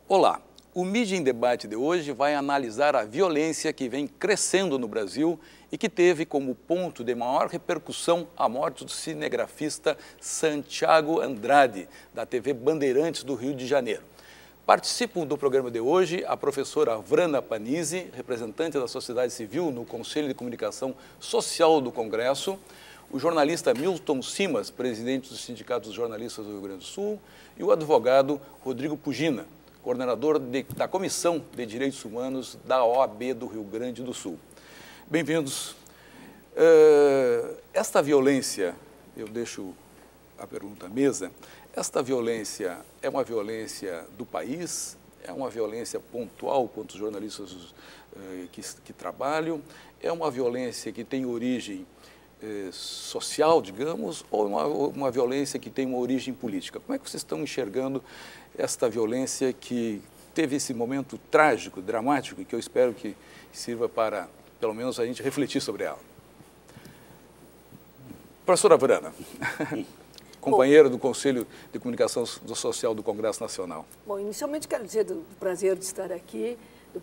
Olá, o Mídia em Debate de hoje vai analisar a violência que vem crescendo no Brasil e que teve como ponto de maior repercussão a morte do cinegrafista Santiago Andrade, da TV Bandeirantes do Rio de Janeiro. Participam do programa de hoje a professora Vrana Panizi, representante da sociedade civil no Conselho de Comunicação Social do Congresso, o jornalista Milton Simas, presidente do Sindicato dos Jornalistas do Rio Grande do Sul, e o advogado Rodrigo Pugina, coordenador da Comissão de Direitos Humanos da OAB do Rio Grande do Sul. Bem-vindos. Esta violência, eu deixo a pergunta à mesa, esta violência é uma violência do país, é uma violência pontual contra os jornalistas que trabalham, é uma violência que tem origem social, digamos, ou uma violência que tem uma origem política? Como é que vocês estão enxergando esta violência que teve esse momento trágico, dramático, e que eu espero que sirva para, pelo menos, a gente refletir sobre ela? Professora Vrana, companheira do Conselho de Comunicação Social do Congresso Nacional. Bom, inicialmente quero dizer do prazer de estar aqui,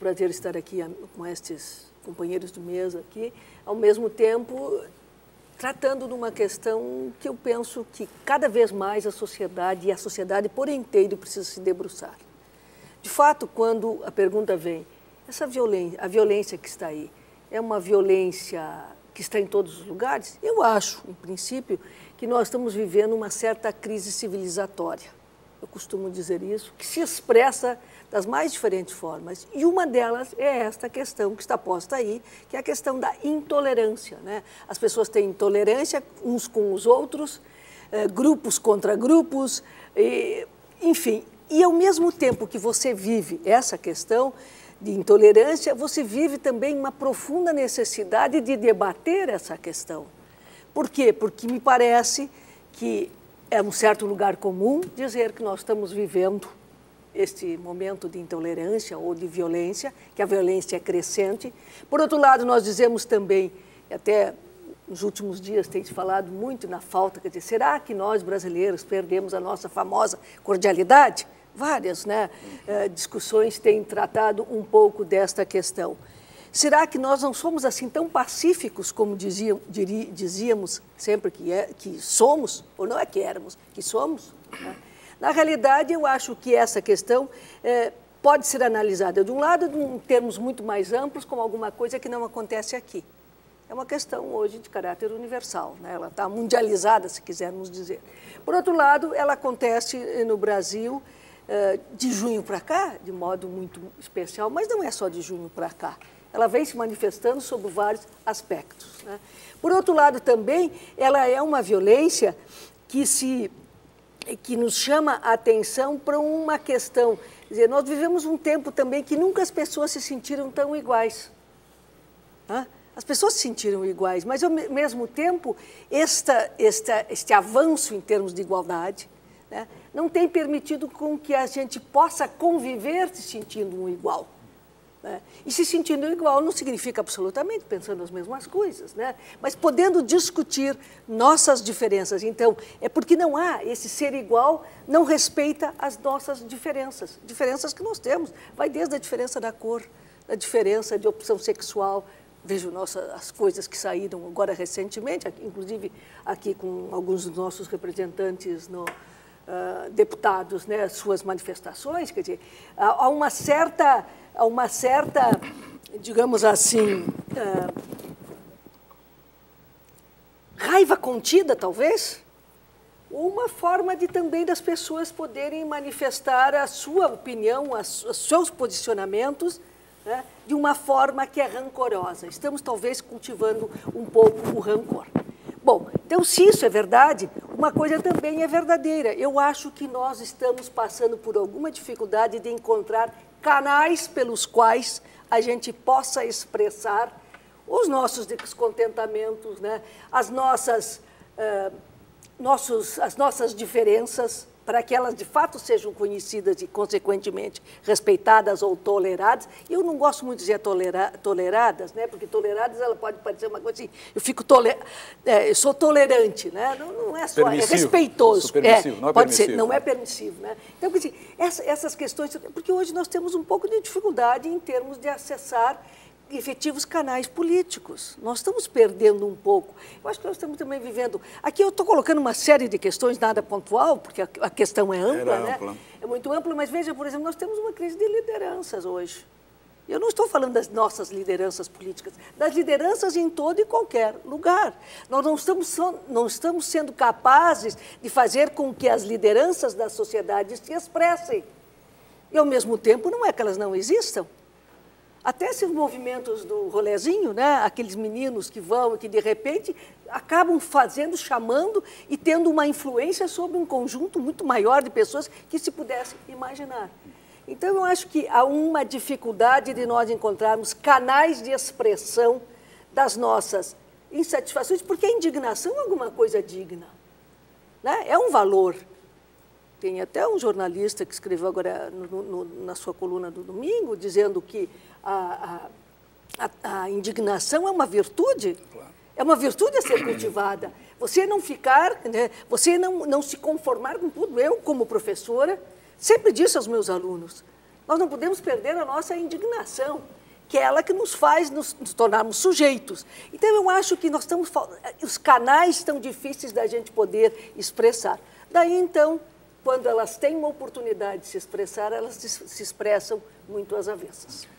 com estes companheiros de mesa aqui, ao mesmo tempo tratando de uma questão que eu penso que cada vez mais a sociedade por inteiro precisa se debruçar. De fato, quando a pergunta vem, a violência que está aí, é uma violência que está em todos os lugares? Eu acho, em princípio, que nós estamos vivendo uma certa crise civilizatória. Eu costumo dizer isso, que se expressa das mais diferentes formas. E uma delas é esta questão que está posta aí, que é a questão da intolerância, né? As pessoas têm intolerância uns com os outros, grupos contra grupos, enfim. E ao mesmo tempo que você vive essa questão de intolerância, você vive também uma profunda necessidade de debater essa questão. Por quê? Porque me parece que é um certo lugar comum dizer que nós estamos vivendo este momento de intolerância ou de violência, que a violência é crescente. Por outro lado, nós dizemos também, até nos últimos dias tem se falado muito na falta, quer dizer, será que nós brasileiros perdemos a nossa famosa cordialidade? Várias discussões têm tratado um pouco desta questão. Será que nós não somos assim tão pacíficos como dizíamos sempre que somos, ou não é que éramos, que somos? Né? Na realidade, eu acho que essa questão pode ser analisada, de um lado, em termos muito mais amplos, como alguma coisa que não acontece aqui. É uma questão hoje de caráter universal, né? Ela está mundializada, se quisermos dizer. Por outro lado, ela acontece no Brasil de junho para cá, de modo muito especial, mas não é só de junho para cá. Ela vem se manifestando sob vários aspectos, né? Por outro lado, também, ela é uma violência que nos chama a atenção para uma questão. Quer dizer, nós vivemos um tempo também que nunca as pessoas se sentiram tão iguais. As pessoas se sentiram iguais, mas ao mesmo tempo, este avanço em termos de igualdade, né, não tem permitido com que a gente possa conviver se sentindo um igual. Né? E se sentindo igual não significa absolutamente pensando as mesmas coisas, né? Mas podendo discutir nossas diferenças. Então, é porque não há esse ser igual, não respeita as nossas diferenças que nós temos. Vai desde a diferença da cor, a diferença de opção sexual. Vejo as coisas que saíram agora recentemente, inclusive aqui com alguns dos nossos representantes deputados, né, suas manifestações. Quer dizer, há uma certa, digamos assim, raiva contida, talvez, ou uma forma também das pessoas poderem manifestar a sua opinião, os seus posicionamentos, né, de uma forma que é rancorosa. Estamos, talvez, cultivando um pouco o rancor. Bom, então, se isso é verdade, uma coisa também é verdadeira. Eu acho que nós estamos passando por alguma dificuldade de encontrar canais pelos quais a gente possa expressar os nossos descontentamentos, né? As nossas diferenças, para que elas de fato sejam conhecidas e, consequentemente, respeitadas ou toleradas. E eu não gosto muito de dizer toleradas, né? Porque toleradas ela pode parecer uma coisa assim, eu sou tolerante, né? Não é só, permissivo, é respeitoso. permissivo, não é pode permissivo. ser, não é permissivo, né? Então, quer dizer, essas questões, porque hoje nós temos um pouco de dificuldade em termos de acessar efetivos canais políticos. Nós estamos perdendo um pouco. Eu acho que nós estamos também vivendo... Aqui eu estou colocando uma série de questões, nada pontual, porque a questão é ampla, né? É muito ampla, mas veja, por exemplo, nós temos uma crise de lideranças hoje. Eu não estou falando das nossas lideranças políticas, das lideranças em todo e qualquer lugar. Nós não estamos sendo capazes de fazer com que as lideranças da sociedade se expressem. E, ao mesmo tempo, não é que elas não existam. Até esses movimentos do rolezinho, né? Aqueles meninos que vão e que, de repente, acabam chamando e tendo uma influência sobre um conjunto muito maior de pessoas que se pudesse imaginar. Então, eu acho que há uma dificuldade de nós encontrarmos canais de expressão das nossas insatisfações, porque a indignação é alguma coisa digna, né? É um valor. Tem até um jornalista que escreveu agora na sua coluna do domingo, dizendo que a indignação é uma virtude, é uma virtude a ser cultivada. Você não ficar, né, você não se conformar com tudo. Eu, como professora, sempre disse aos meus alunos, nós não podemos perder a nossa indignação, que é ela que nos faz nos tornarmos sujeitos. Então, eu acho que os canais estão difíceis da gente poder expressar. Daí, então, quando elas têm uma oportunidade de se expressar, elas se expressam muito às avessas.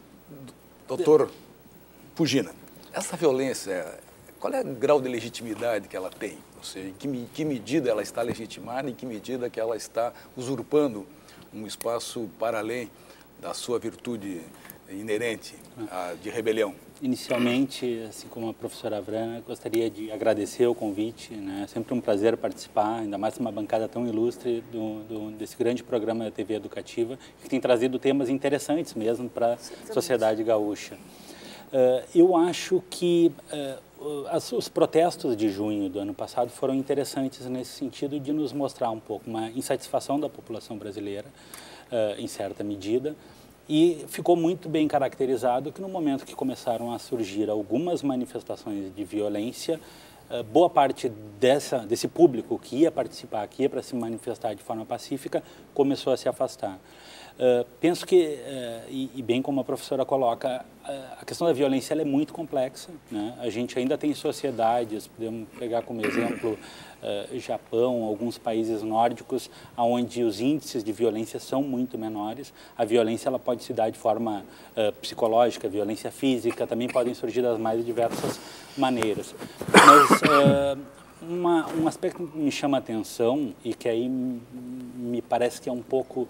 Doutor Pugina, essa violência, qual é o grau de legitimidade que ela tem? Ou seja, em que medida ela está legitimada, em que medida que ela está usurpando um espaço para além da sua virtude inerente de rebelião? Inicialmente, assim como a professora Vrana, gostaria de agradecer o convite, né? É sempre um prazer participar, ainda mais uma bancada tão ilustre desse grande programa da TV Educativa, que tem trazido temas interessantes mesmo para a sociedade gaúcha. Eu acho que os protestos de junho do ano passado foram interessantes nesse sentido de nos mostrar um pouco uma insatisfação da população brasileira, em certa medida. E ficou muito bem caracterizado que no momento que começaram a surgir algumas manifestações de violência, boa parte desse público que ia participar, que ia para se manifestar de forma pacífica, começou a se afastar. Penso que, e bem como a professora coloca, a questão da violência ela é muito complexa, né? A gente ainda tem sociedades, podemos pegar como exemplo Japão, alguns países nórdicos, onde os índices de violência são muito menores. A violência ela pode se dar de forma psicológica, violência física, também podem surgir das mais diversas maneiras. Mas um aspecto que me chama a atenção e que aí me parece que é um pouco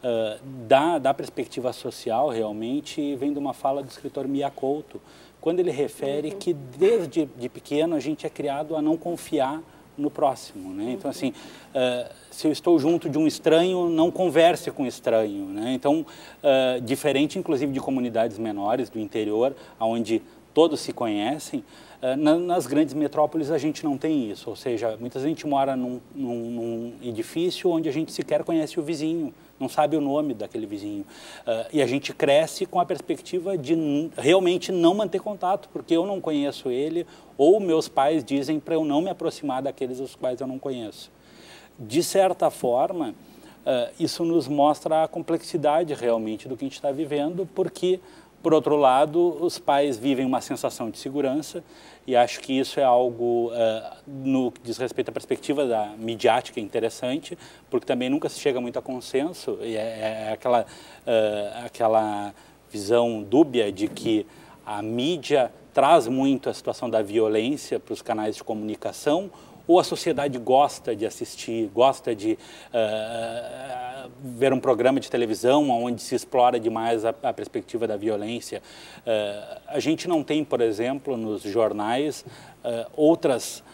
da perspectiva social realmente, vem de uma fala do escritor Mia Couto, quando ele refere que desde pequeno a gente é criado a não confiar no próximo, né? Então, assim, se eu estou junto de um estranho, não converse com o estranho, né? Então, diferente, inclusive, de comunidades menores do interior, onde todos se conhecem, nas grandes metrópoles a gente não tem isso, ou seja, muita gente mora num edifício onde a gente sequer conhece o vizinho, não sabe o nome daquele vizinho, e a gente cresce com a perspectiva de realmente não manter contato, porque eu não conheço ele, ou meus pais dizem para eu não me aproximar daqueles os quais eu não conheço. De certa forma, isso nos mostra a complexidade realmente do que a gente está vivendo, porque, por outro lado, os pais vivem uma sensação de segurança, e acho que isso é algo, no que diz respeito à perspectiva da midiática, interessante, porque também nunca se chega muito a consenso, e é aquela visão dúbia de que a mídia traz muito a situação da violência para os canais de comunicação, ou a sociedade gosta de assistir, gosta de ver um programa de televisão onde se explora demais a perspectiva da violência. A gente não tem, por exemplo, nos jornais outras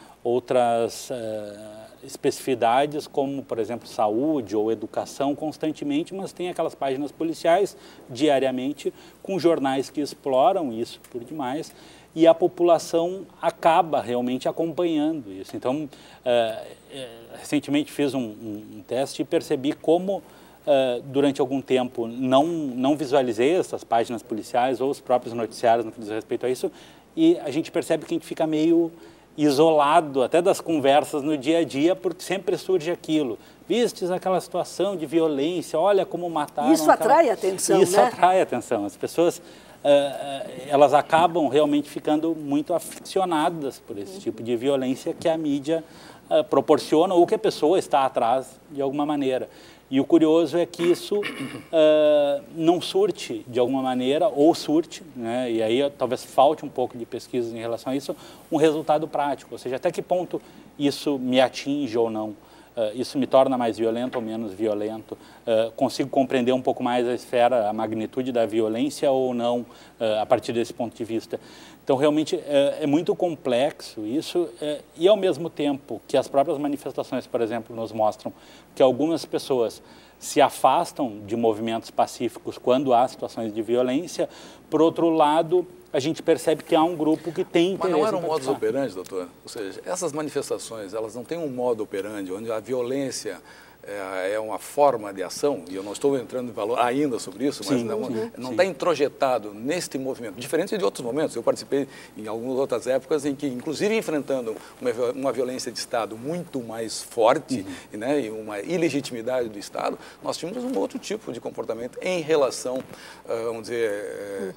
especificidades como, por exemplo, saúde ou educação constantemente, mas tem aquelas páginas policiais diariamente com jornais que exploram isso por demais. e a população acaba realmente acompanhando isso. Então, recentemente fiz um teste e percebi como, durante algum tempo, não visualizei essas páginas policiais ou os próprios noticiários no que diz respeito a isso, e a gente percebe que a gente fica meio isolado até das conversas no dia a dia, porque sempre surge aquilo. Vistes aquela situação de violência, olha como mataram... Isso atrai atenção, Isso né? atrai atenção. As pessoas, elas acabam realmente ficando muito aficionadas por esse tipo de violência que a mídia proporciona ou que a pessoa está atrás de alguma maneira. E o curioso é que isso não surte de alguma maneira, ou surte, né? E aí talvez falte um pouco de pesquisa em relação a isso, um resultado prático, ou seja, até que ponto isso me atinge ou não. Isso me torna mais violento ou menos violento? Consigo compreender um pouco mais a esfera, a magnitude da violência ou não, a partir desse ponto de vista? Então, realmente, é muito complexo isso, e ao mesmo tempo que as próprias manifestações, por exemplo, nos mostram que algumas pessoas se afastam de movimentos pacíficos quando há situações de violência, por outro lado, a gente percebe que há um grupo que tem interesse. Mas não era um modus operandi, doutor? Ou seja, essas manifestações, elas não têm um modo operandi, onde a violência é uma forma de ação, e eu não estou entrando em valor ainda sobre isso, mas não está introjetado neste movimento, diferente de outros momentos. Eu participei em algumas outras épocas em que, inclusive enfrentando uma violência de Estado muito mais forte, né, e uma ilegitimidade do Estado, nós tínhamos um outro tipo de comportamento em relação, vamos dizer,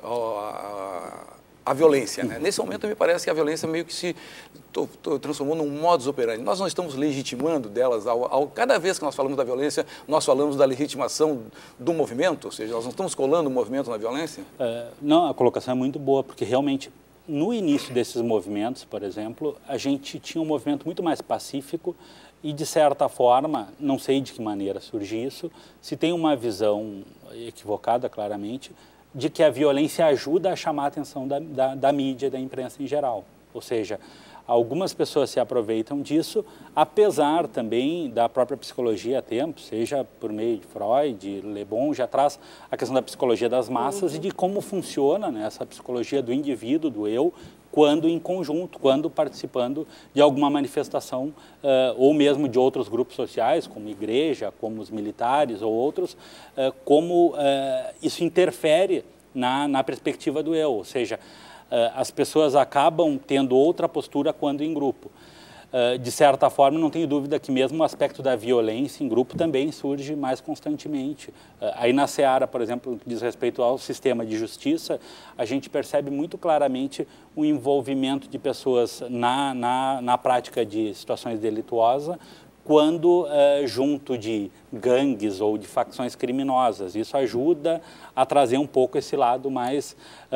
a violência, né? Nesse momento, me parece que a violência meio que se transformou num modus operandi. Nós não estamos legitimando delas. Cada vez que nós falamos da violência, nós falamos da legitimação do movimento, ou seja, nós não estamos colando o movimento na violência? Não, a colocação é muito boa, porque realmente, no início desses movimentos, por exemplo, a gente tinha um movimento muito mais pacífico e, de certa forma, não sei de que maneira surge isso, se tem uma visão equivocada, claramente, de que a violência ajuda a chamar a atenção da mídia, da imprensa em geral. Ou seja, algumas pessoas se aproveitam disso, apesar também da própria psicologia há tempo, seja por meio de Freud, Le Bon, já traz a questão da psicologia das massas e de como funciona, né, essa psicologia do indivíduo, do eu, quando em conjunto, quando participando de alguma manifestação, ou mesmo de outros grupos sociais, como igreja, como os militares ou outros, como isso interfere na perspectiva do eu, ou seja, as pessoas acabam tendo outra postura quando em grupo. De certa forma, não tenho dúvida que mesmo o aspecto da violência em grupo também surge mais constantemente. Aí na Seara, por exemplo, no que diz respeito ao sistema de justiça, a gente percebe muito claramente o envolvimento de pessoas na prática de situações delituosas, quando junto de gangues ou de facções criminosas. Isso ajuda a trazer um pouco esse lado mais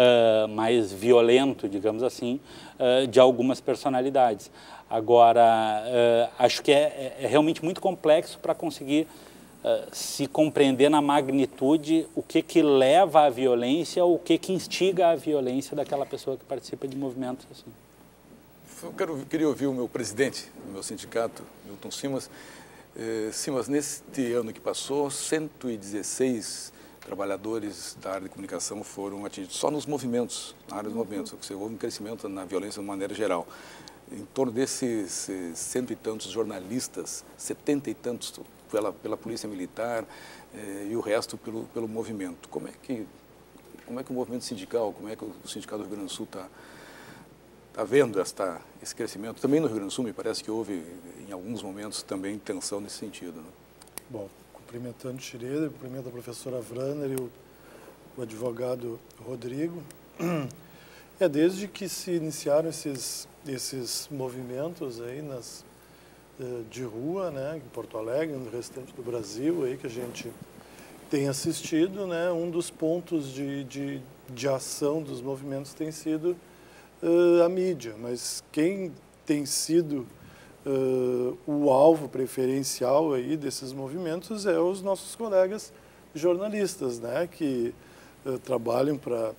violento, digamos assim, de algumas personalidades. Agora, acho que é realmente muito complexo para conseguir se compreender na magnitude o que leva à violência ou o que instiga a violência daquela pessoa que participa de movimentos assim. Eu queria ouvir o meu presidente do meu sindicato, Milton Simas. Simas, neste ano que passou, 116 trabalhadores da área de comunicação foram atingidos, só nos movimentos, na área dos movimentos. Houve um crescimento na violência de maneira geral. Em torno desses 100 e tantos jornalistas, 70 e tantos pela Polícia Militar e o resto pelo movimento. Como é que o movimento sindical, como é que o Sindicato do Rio Grande do Sul está vendo esse crescimento? Também no Rio Grande do Sul, me parece que houve, em alguns momentos, também tensão nesse sentido, né? Bom, cumprimentando o Schroeder, cumprimento a professora Wranner e o advogado Rodrigo. Desde que se iniciaram esses movimentos aí de rua, né, em Porto Alegre, no restante do Brasil, aí, que a gente tem assistido, né, um dos pontos de ação dos movimentos tem sido a mídia, mas quem tem sido o alvo preferencial aí desses movimentos é os nossos colegas jornalistas, né, que trabalham para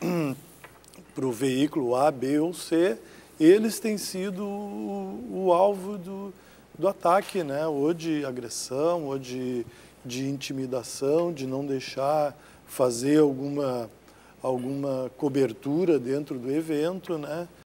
o veículo A, B ou C. Eles têm sido o alvo do ataque, né, ou de agressão, ou de intimidação, de não deixar fazer alguma cobertura dentro do evento, né?